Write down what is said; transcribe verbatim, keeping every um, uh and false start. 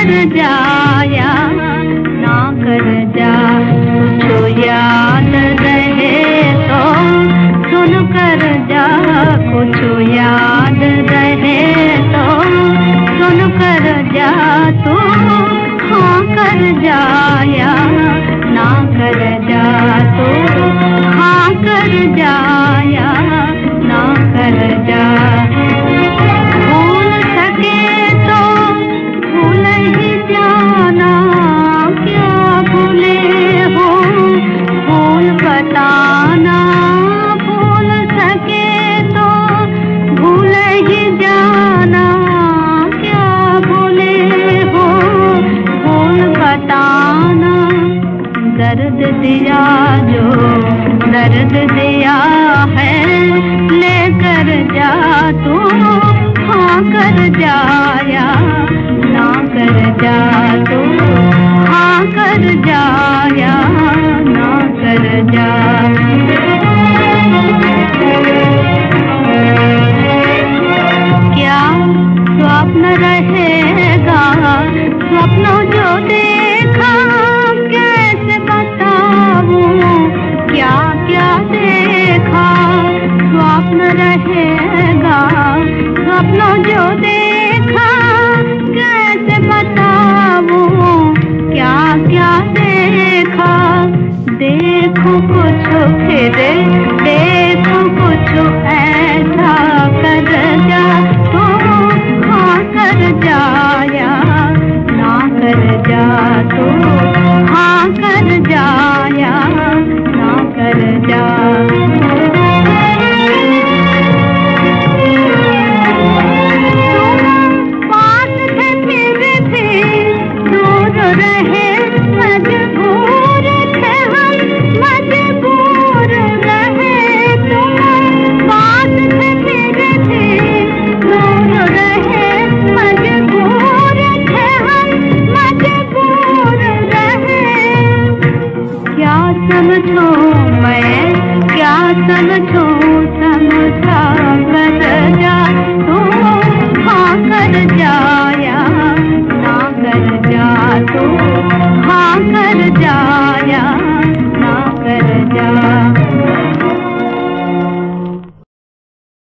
जाया ना कर जा, कुछ याद रहे तो सुन कर जा, कुछ याद रहे तो सुन कर जा, तू हाँ कर जाया ना कर जा, तू हाँ कर जाया ना कर जा। भूल सके तो भूल ही जाना, क्या भूले हो भूल बताना, भूल सके तो भूल ही जाना, क्या भूले हो भूल बताना। दर्द दिया जो दर्द दिया है लेकर जा, तू हाँ कर जाया ना कर जा, तू हाँ कर जाया ना कर जा। क्या स्वप्न रहेगा स्वप्न